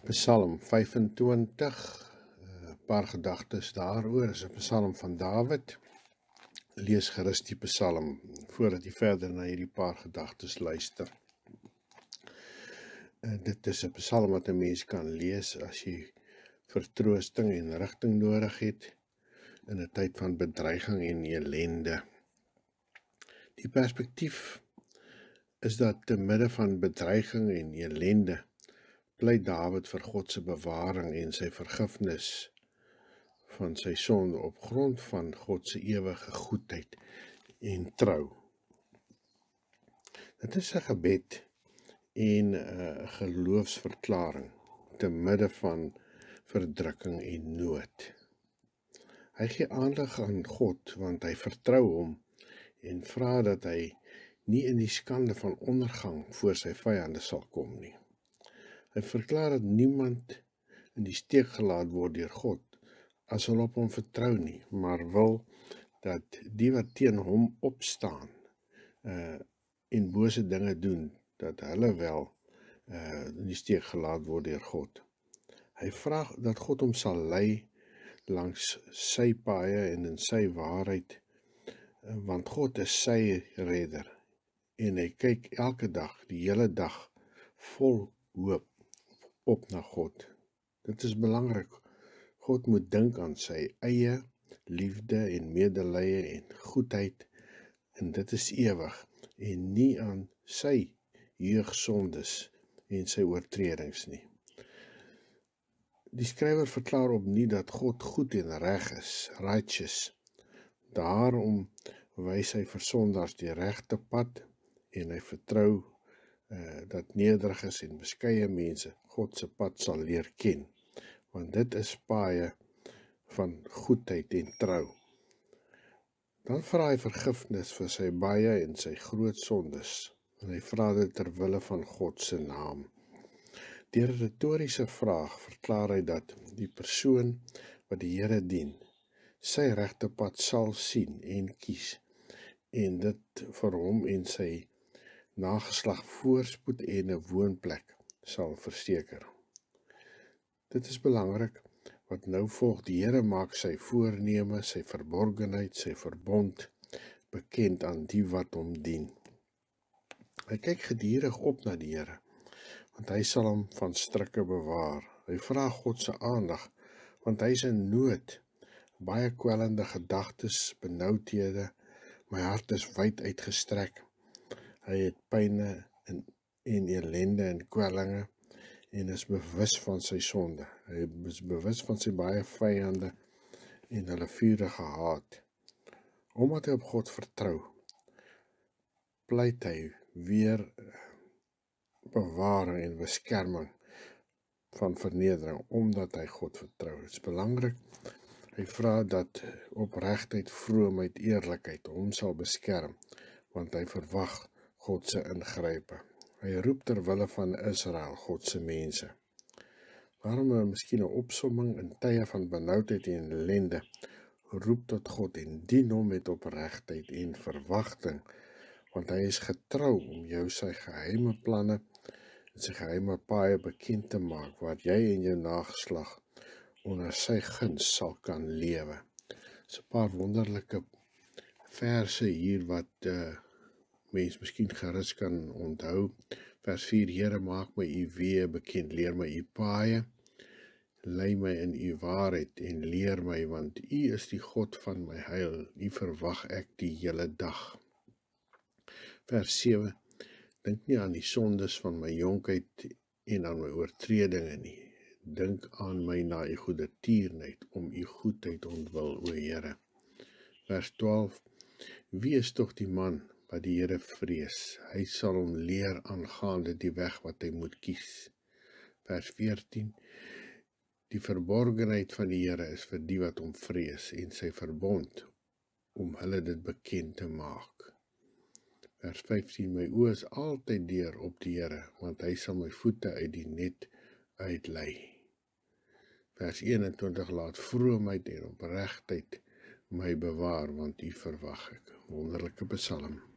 Psalm 25, paar gedagtes daaroor, is 'n Psalm van Dawid. Lees gerus die Psalm, voordat jy verder na hierdie paar gedagtes luister. Dit is 'n Psalm wat 'n mens kan lees as jy vertroosting en rigting nodig het, in 'n tyd van bedreiging en ellende. Die perspektief is dat te midde van bedreiging en ellende, pleit Dawid vir God se bewaring en sy vergifnis van sy sonde op grond van God se ewige goedheid en trou. Dit is 'n gebed en 'n geloofsverklaring te midde van verdrukking en nood. Hy gee aandag aan God want hy vertrou hom en vra dat hy nie in die skande van ondergang voor sy vyande sal kom nie. Hy verklaar dat niemand in die steek gelaat word deur God as hulle op hom vertrou nie, maar wil dat die wat teen hom opstaan en bose dinge doen, dat hulle wel in die steek gelaat word deur God. Hy vra dat God hom sal lei langs sy paaie en in sy waarheid, want God is sy redder en hy kyk elke dag, die hele dag, vol hoop op na God. Dit is belangrik. God moet dink aan sy eie liefde en medelee en goedheid, en dit is ewig, en nie aan sy jeugsondes en sy oortredings nie. Die skrywer verklaar opnuut dat God goed en reg is, righteous. Daarom wys hy vir sondaars die regte pad, en hy vertrou dat nederiges en beskeie mense God se pad sal leer ken, want dit is paaie van goedheid en trou. Dan vra hy vergifnis vir sy baie en sy groot sondes, en hy vra dit ter wille van God se naam. Deur 'n retoriese vraag verklaar hy dat die persoon wat die Here dien, sy regte pad sal sien en kies, en dit vir hom en sy nageslag voorspoed en 'n woonplek sal verseker. Dit is belangrik, wat nou volg. Die Here maak sy voorneme, sy verborgenheid, sy verbond bekend aan die wat hom dien. Hy kyk gedurig op na die Here, want hy sal hom van strikke bewaar. Hy vra God se aandag, want hy is in nood, baie kwellende gedagtes, benoudhede, my hart is wyd uitgestrek. Hy het pyne en ellende en kwellinge, en is bewus van sy sonde. Hy is bewus van sy baie vyande en hulle vurige haat. Omdat hy op God vertrou, pleit hy weer bewaring en beskerming van vernedering, omdat hy God vertrou. Dit is belangrik. Hy vra dat opregtheid, vroomheid, eerlikheid hom sal beskerm, want hy verwag God se ingrype. Hy roep ter wille van Israel, God se mense. Waarom miskien 'n opsomming in tye van benoudheid en ellende, roep tot God en dien hom met opregtheid en verwagting, want hy is getrou om jou sy geheime planne en sy geheime paaie bekend te maak, waar jy en jou nageslag onder sy guns sal kan lewe. Dis 'n paar wonderlike verse hier wat mens miskien gerus kan onthou. Vers 4, Here, maak my u weë bekend, leer my u paaie, lei my in u waarheid en leer my, want u is die God van my heil, u verwag ek die hele dag. Vers 7, dink nie aan die sondes van my jonkheid en aan my oortredinge nie, dink aan my na u goedertierenheid, om u goedheid ontwil, o Here. Vers 12, wie is tog die man wat die Here vrees? Hy sal hom leer aangaande die weg wat hy moet kies. Vers 14, die verborgenheid van die Here is vir die wat hom vrees, en sy verbond om hulle dit bekend te maak. Vers 15, my oë is altyd deur op die Here, want hy sal my voete uit die net uitlei. Vers 21, laat vroomheid en opregtheid my bewaar, want u verwag ek. Wonderlike Psalm.